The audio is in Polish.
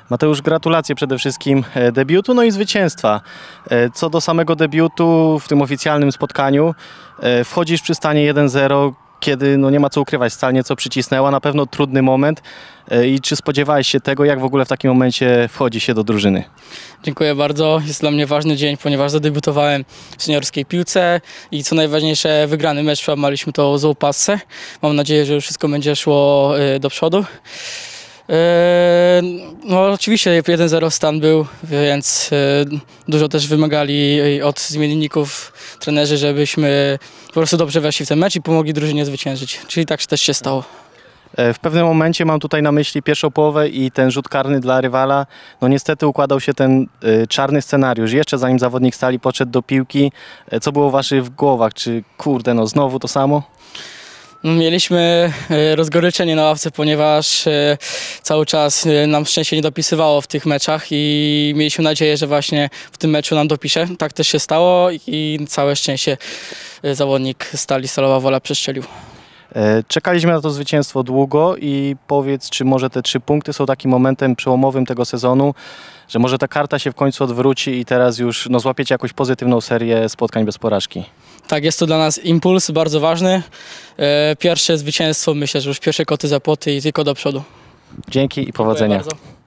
Mateusz, gratulacje przede wszystkim debiutu, no i zwycięstwa. Co do samego debiutu w tym oficjalnym spotkaniu, wchodzisz przy stanie 1-0, kiedy no nie ma co ukrywać, Stal nieco przycisnęła, na pewno trudny moment. I czy spodziewałeś się tego, jak w ogóle w takim momencie wchodzi się do drużyny? Dziękuję bardzo. Jest dla mnie ważny dzień, ponieważ zadebiutowałem w seniorskiej piłce i co najważniejsze, wygrany mecz, przełamaliśmy to złą passę. Mam nadzieję, że wszystko będzie szło do przodu. No oczywiście 1-0 stan był, więc dużo też wymagali od zmienników trenerzy, żebyśmy po prostu dobrze weszli w ten mecz i pomogli drużynie zwyciężyć. Czyli tak też się stało. W pewnym momencie mam tutaj na myśli pierwszą połowę i ten rzut karny dla rywala. No niestety układał się ten czarny scenariusz. Jeszcze zanim zawodnik Stali podszedł do piłki, co było w waszych głowach? Czy kurde, no znowu to samo? Mieliśmy rozgoryczenie na ławce, ponieważ cały czas nam szczęście nie dopisywało w tych meczach i mieliśmy nadzieję, że właśnie w tym meczu nam dopisze. Tak też się stało i całe szczęście zawodnik Stali Stalowa Wola przestrzelił. Czekaliśmy na to zwycięstwo długo i powiedz, czy może te 3 punkty są takim momentem przełomowym tego sezonu, że może ta karta się w końcu odwróci i teraz już no, złapiecie jakąś pozytywną serię spotkań bez porażki? Tak, jest to dla nas impuls bardzo ważny. Pierwsze zwycięstwo, myślę, że już pierwsze koty za płoty i tylko do przodu. Dzięki i powodzenia. Dziękuję bardzo.